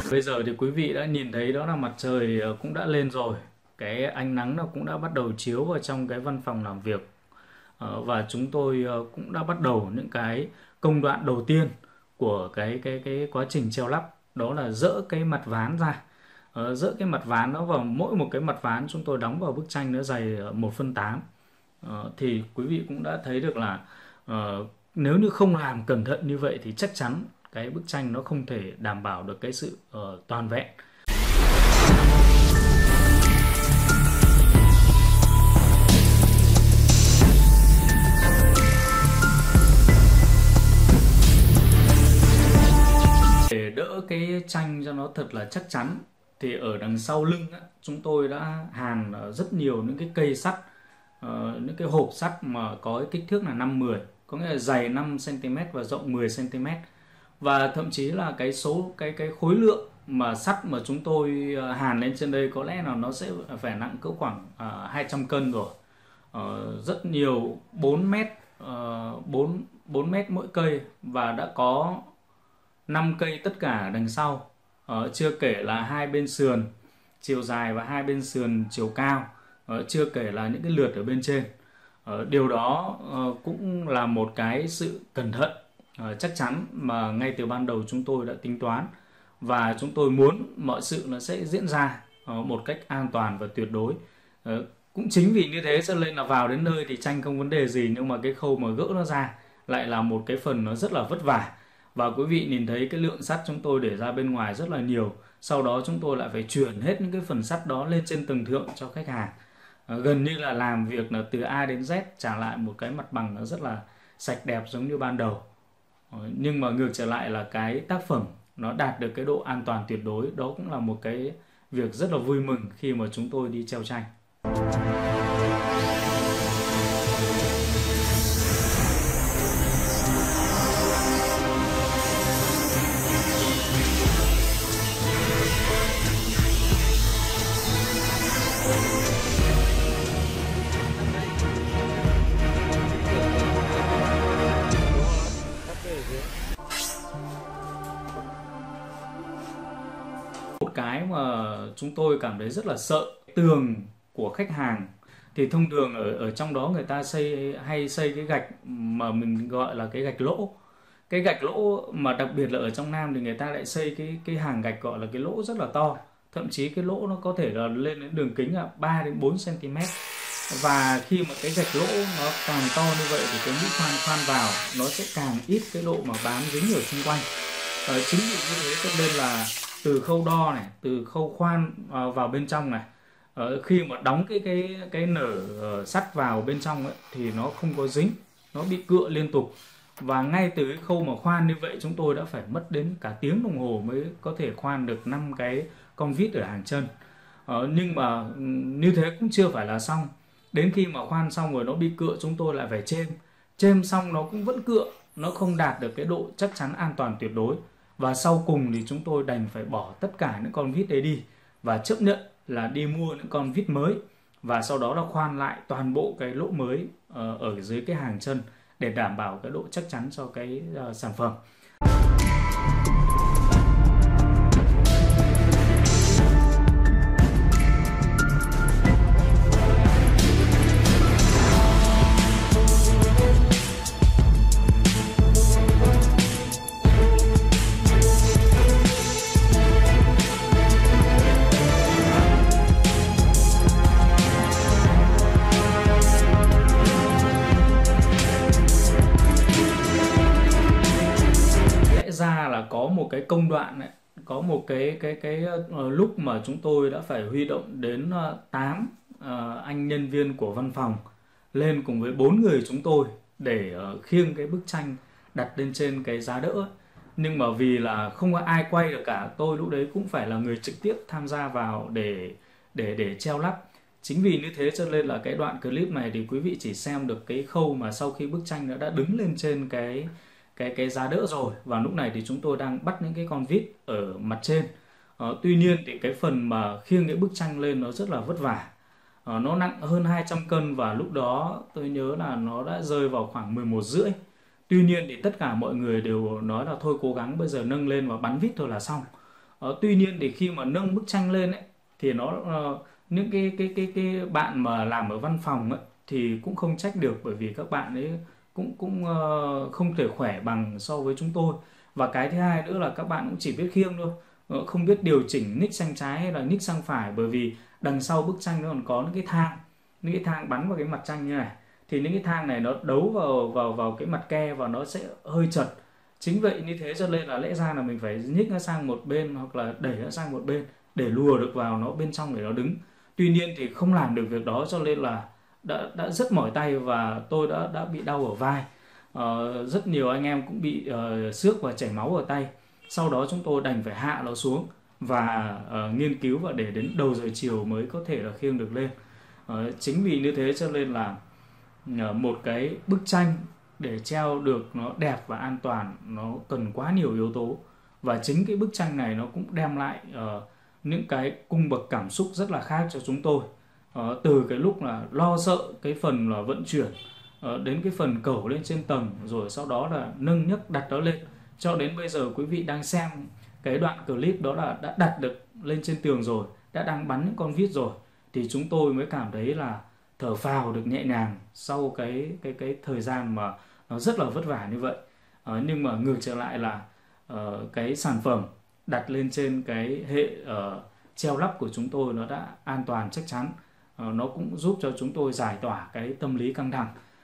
Bây giờ thì quý vị đã nhìn thấy đó là mặt trời cũng đã lên rồi. Cái ánh nắng nó cũng đã bắt đầu chiếu vào trong cái văn phòng làm việc. Và chúng tôi cũng đã bắt đầu những cái công đoạn đầu tiên của cái quá trình treo lắp, đó là dỡ cái mặt ván ra. Dỡ cái mặt ván đó vào, mỗi một cái mặt ván chúng tôi đóng vào bức tranh nó dày 1/8. Thì quý vị cũng đã thấy được là nếu như không làm cẩn thận như vậy thì chắc chắn cái bức tranh nó không thể đảm bảo được cái sự toàn vẹn. Để đỡ cái tranh cho nó thật là chắc chắn thì ở đằng sau lưng á, chúng tôi đã hàn rất nhiều những cái cây sắt, những cái hộp sắt mà có cái kích thước là 5-10, có nghĩa là dày 5 cm và rộng 10 cm. Và thậm chí là cái khối lượng mà sắt mà chúng tôi hàn lên trên đây có lẽ là nó sẽ phải nặng cỡ khoảng 200 cân rồi. Rất nhiều, 4 mét, 4 mét mỗi cây, và đã có 5 cây tất cả đằng sau, chưa kể là hai bên sườn chiều dài và hai bên sườn chiều cao, chưa kể là những cái lượt ở bên trên. Điều đó cũng là một cái sự cẩn thận chắc chắn mà ngay từ ban đầu chúng tôi đã tính toán, và chúng tôi muốn mọi sự nó sẽ diễn ra một cách an toàn và tuyệt đối. Cũng chính vì như thế cho nên là vào đến nơi thì tranh không vấn đề gì, nhưng mà cái khâu mà gỡ nó ra lại là một cái phần nó rất là vất vả. Và quý vị nhìn thấy cái lượng sắt chúng tôi để ra bên ngoài rất là nhiều. Sau đó chúng tôi lại phải chuyển hết những cái phần sắt đó lên trên tầng thượng cho khách hàng. Gần như là làm việc là từ A đến Z, trả lại một cái mặt bằng nó rất là sạch đẹp giống như ban đầu. Nhưng mà ngược trở lại là cái tác phẩm nó đạt được cái độ an toàn tuyệt đối. Đó cũng là một cái việc rất là vui mừng khi mà chúng tôi đi treo tranh. Một cái mà chúng tôi cảm thấy rất là sợ, tường của khách hàng thì thông thường ở trong đó người ta hay xây cái gạch mà mình gọi là cái gạch lỗ. Cái gạch lỗ mà đặc biệt là ở trong Nam thì người ta lại xây cái hàng gạch gọi là cái lỗ rất là to. Thậm chí cái lỗ nó có thể là lên đến đường kính là 3 đến 4 cm. Và khi mà cái gạch lỗ nó càng to như vậy thì cái mũi khoan vào nó sẽ càng ít cái độ mà bám dính ở xung quanh. Chính vì như thế cho nên là từ khâu đo này, từ khâu khoan vào bên trong này, khi mà đóng cái nở sắt vào bên trong ấy, thì nó không có dính, nó bị cựa liên tục. Và ngay từ cái khâu mà khoan như vậy chúng tôi đã phải mất đến cả tiếng đồng hồ mới có thể khoan được 5 cái con vít ở hàng chân. Nhưng mà như thế cũng chưa phải là xong. Đến khi mà khoan xong rồi nó bị cựa, chúng tôi lại phải chêm xong nó cũng vẫn cựa, nó không đạt được cái độ chắc chắn an toàn tuyệt đối. Và sau cùng thì chúng tôi đành phải bỏ tất cả những con vít đấy đi và chấp nhận là đi mua những con vít mới, và sau đó là khoan lại toàn bộ cái lỗ mới ở dưới cái hàng chân để đảm bảo cái độ chắc chắn cho cái sản phẩm. Ra là có một cái công đoạn này, có một cái lúc mà chúng tôi đã phải huy động đến 8 anh nhân viên của văn phòng lên cùng với 4 người chúng tôi để khiêng cái bức tranh đặt lên trên cái giá đỡ. Nhưng mà vì là không có ai quay được cả, tôi lúc đấy cũng phải là người trực tiếp tham gia vào để treo lắp. Chính vì như thế cho nên là cái đoạn clip này thì quý vị chỉ xem được cái khâu mà sau khi bức tranh đã đứng lên trên cái giá đỡ rồi, và lúc này thì chúng tôi đang bắt những cái con vít ở mặt trên. Tuy nhiên thì cái phần mà khiêng cái bức tranh lên nó rất là vất vả, nó nặng hơn 200 cân, và lúc đó tôi nhớ là nó đã rơi vào khoảng 11:30. Tuy nhiên thì tất cả mọi người đều nói là thôi cố gắng bây giờ nâng lên và bắn vít thôi là xong. Tuy nhiên thì khi mà nâng bức tranh lên ấy thì nó những cái bạn mà làm ở văn phòng ấy thì cũng không trách được, bởi vì các bạn ấy cũng cũng không thể khỏe bằng so với chúng tôi. Và cái thứ hai nữa là các bạn cũng chỉ biết khiêng thôi, không biết điều chỉnh nick sang trái hay là nick sang phải, bởi vì đằng sau bức tranh nó còn có những cái thang bắn vào cái mặt tranh như này, thì những cái thang này nó đấu vào cái mặt ke và nó sẽ hơi chật. Chính vậy như thế cho nên là lẽ ra là mình phải nhích nó sang một bên hoặc là đẩy nó sang một bên để lùa được vào nó bên trong để nó đứng. Tuy nhiên thì không làm được việc đó cho nên là đã rất mỏi tay và tôi đã bị đau ở vai. Rất nhiều anh em cũng bị xước và chảy máu ở tay. Sau đó chúng tôi đành phải hạ nó xuống và nghiên cứu, và để đến đầu giờ chiều mới có thể là khiêng được lên. Chính vì như thế cho nên là một cái bức tranh để treo được nó đẹp và an toàn nó cần quá nhiều yếu tố, và chính cái bức tranh này nó cũng đem lại những cái cung bậc cảm xúc rất là khác cho chúng tôi. Từ cái lúc là lo sợ cái phần là vận chuyển, đến cái phần cẩu lên trên tầng, rồi sau đó là nâng nhấc đặt nó lên, cho đến bây giờ quý vị đang xem cái đoạn clip đó là đã đặt được lên trên tường rồi, đã đang bắn những con vít rồi, thì chúng tôi mới cảm thấy là thở phào được nhẹ nhàng sau cái thời gian mà nó rất là vất vả như vậy. Nhưng mà ngược trở lại là cái sản phẩm đặt lên trên cái hệ treo lắp của chúng tôi nó đã an toàn chắc chắn. Nó cũng giúp cho chúng tôi giải tỏa cái tâm lý căng thẳng.